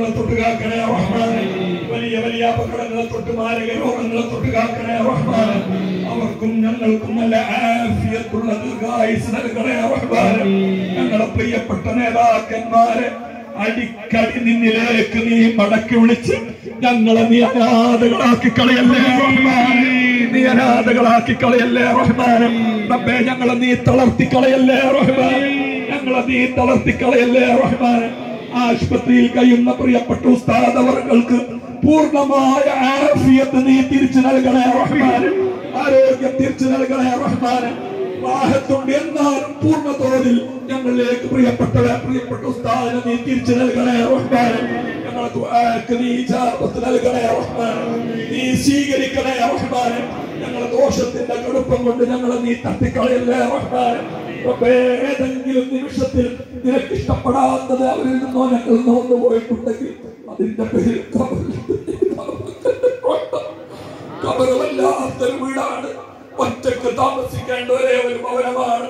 തൊട്ടുകാക്കണേ റഹ്മാനെ. വലിയ വലിയ അപകടങ്ങളെ തൊട്ട് മാരക രോഗങ്ങളെ തൊട്ടുകാക്കണേ റഹ്മാനെ. അവർക്കും ഞങ്ങൾക്കും നല്ല ആഫിയത്തുള്ള ദീർഘായുസ്സ് നൽകണേ റഹ്മാനെ. ഞങ്ങളുടെ പ്രിയപ്പെട്ട നേതാക്കന്മാരെ അടിക്കടി നിന്നിലേക്ക് നീ മടക്കി വിളിച്ച് ഞങ്ങളെ നീ അനാഥകളാക്കി കളയല്ലേ റഹ്മാനെ. നീ അനാഥകളാക്കി കളയല്ലേ റഹ്മാനെ. റബ്ബേ ഞങ്ങളെ നീ തളർത്തി കളയല്ലേ റഹ്മാനെ. ഞങ്ങളെ നീ തളർത്തി കളയല്ലേ റഹ്മാനെ. ആശുപത്രിയിൽ കഴിയുന്ന പ്രിയപ്പെട്ട ഉസ്താദ് അവർക്ക് പൂർണ്ണമായ ആഫിയത്ത് നീ തിരിച്ചു നൽകണേ റഹ്മാനെ. ആരോഗ്യം തിരിച്ചു നൽകണേ റഹ്മാനെ. റാഹത്തുണ്ട് എന്നാലും പൂർണ്ണ തോതിൽ ഞങ്ങളിലേക്ക് പ്രിയപ്പെട്ട ഉസ്താദിനെ നീ തിരിച്ചു നൽകണേ റഹ്മാനെ. ഞങ്ങളെ ദുആക്ക് നീ ഇജാബത്ത് നൽകണേ റഹ്മാനെ. നീ സ്വീകരിക്കണേ റഹ്മാനെ. ഞങ്ങളുടെ ദോഷത്തിന്റെ കടുപ്പം കൊണ്ട് ഞങ്ങളെ നീ തട്ടിക്കളയല്ലേ റഹ്മാനെ. ഏതെങ്കിലും നിമിഷത്തിൽ നിനക്ക് ഇഷ്ടപ്പെടാത്തത് അവരിൽ നിന്നോ ഞങ്ങൾ നോന്നു പോയിട്ടുണ്ടെങ്കിൽ അതിന്റെ പേരിൽ കബറുവല്ലാത്തൊരു വീടാണ്. ഒറ്റക്ക് താമസിക്കേണ്ട ഒരേ ഒരു ഭവനമാണ്.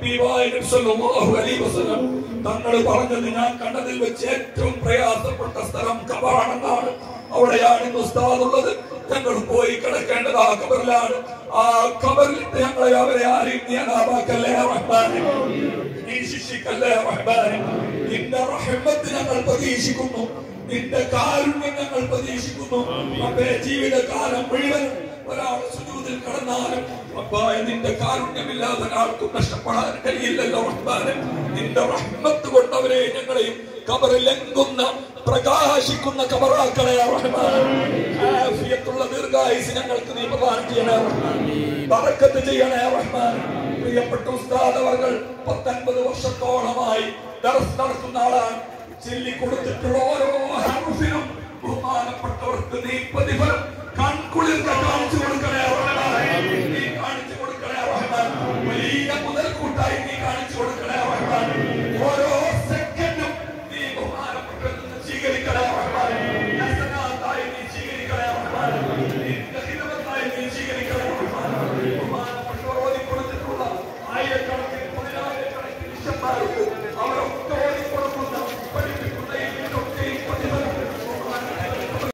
തങ്ങൾ പറഞ്ഞത് ഞാൻ കണ്ടതിൽ വെച്ച് ഏറ്റവും പ്രയാസപ്പെട്ട സ്ഥലം കബറാണെന്നാണ്. അവിടെയാണ് ഇന്ന് ഉസ്താദ് ഉള്ളത്. ഞങ്ങൾ പോയി കിടക്കേണ്ടത് ആ കബറിലാണ്. ആ കബറിൽ ഞങ്ങളെ അവരെ ആരെയും നീ അനാഥാക്കല്ലേ റഹ്മാനെ. നീ ശിക്ഷിക്കല്ലേ റഹ്മാനെ. നിന്റെ റഹ്മത്ത് ഞങ്ങൾ പ്രതീക്ഷിക്കുന്നു. നിന്റെ കാരുണ്യം ഞങ്ങൾ പ്രതീക്ഷിക്കുന്നു. നമ്മുടെ ജീവിതകാലം മുഴുവൻ ഒരാൾ സുജൂദിൽ കടന്നാലും റബ്ബായ നിന്റെ കാരുണ്യമില്ലാതെ ഒരാൾക്കും നഷ്ടപ്പെടാൻ കഴിയില്ലല്ലോ റഹ്മാനെ. നിന്റെ റഹ്മത്ത് കൊണ്ടവരെ ഞങ്ങളെയും കബറിലെങ്കുന്ന പ്രകാശിക്കുന്ന കബറാക്കളെ റഹ്മാനെ. ആഫിയത്തുള്ള ദീർഘായുസ്സ് ഞങ്ങൾക്ക് നീ പ്രദാനം ചെയ്യണേ റഹ്മാനെ. ബറക്കത്ത് ചെയ്യണേ റഹ്മാനെ. പ്രിയപ്പെട്ട ഉസ്താദ് അവർ 19 വർഷത്തോളമായി ദർസ് നടത്തുന്ന ആളാണ്. ചൊല്ലിക്കൊടുത്തിട്ടുള്ള ഓരോ